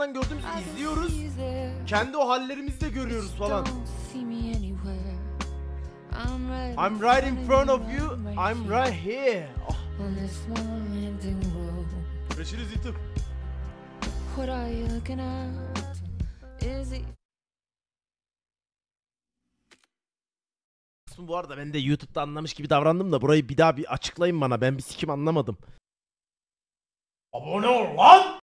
yandan gördüğümüz izliyoruz. Kendi o hallerimizi de görüyoruz falan. I'm right in front of you. I'm right here. Oh. Görüşürüz YouTube. Bu arada ben de YouTube'da anlamış gibi davrandım da burayı bir daha bir açıklayın bana. Ben bir sikim anlamadım. Abone ol lan!